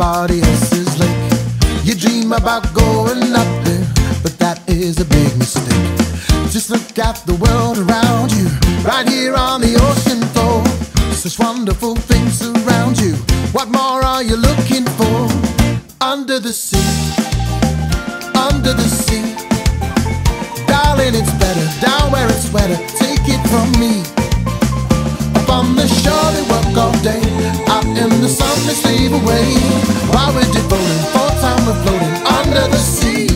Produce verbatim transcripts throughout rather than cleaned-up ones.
somebody else's lake. You dream about going up there, but that is a big mistake. Just look at the world around you, right here on the ocean floor. Such wonderful things around you. What more are you looking for? Under the sea, under the sea. Darling, it's better down where it's wetter. Take it from me. Up on the shore they work all day, out in the sun they slave away, while we're devoting full time we're floating under the sea.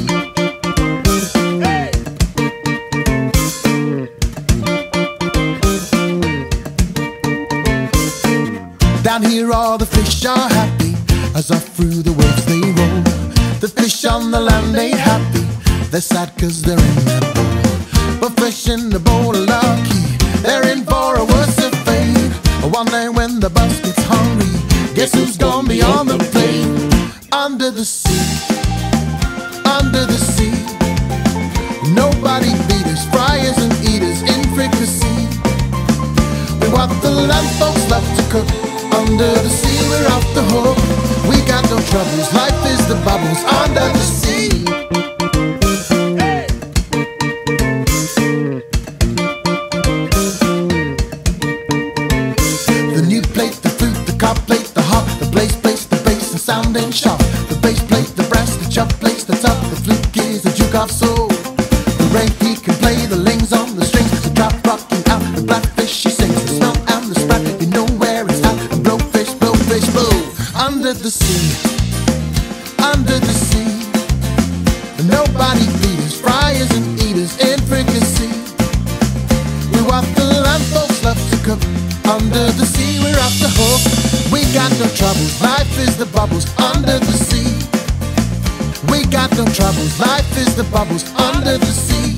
Down here all the fish are happy, as off through the waves they roll. The fish on the land ain't happy, they're sad cause they're in that bowl. But fish in the bowl are lucky, they're in for a worse fate. One day when the bus gets hungry, guess who's gonna be on the plane? Under the sea, under the sea. Nobody beat us, fryers and eaters in fricassee. We what the land folks love to cook. Under the sea we're off the hook. We got no troubles, life is the bubbles under the sea. The new plate, the fruit, the car plate, the hop, the blaze place, the bass and sounding sharp. The bass plate, the brass, the chop plates, the top, the flute keys, the juke off soul. The ray he can play the lings on the strings, the drop rocking out, the blackfish she sings, the smell and the sprat, you know where it's at. And blowfish, blowfish, blow. Under the sea, under the sea. Nobody beat us, fryers and eaters in fricassee. We what the land folks love to cook. Under the sea we're off the hook. We got no troubles, life is the bubbles under the sea. We got no troubles, life is the bubbles under the sea.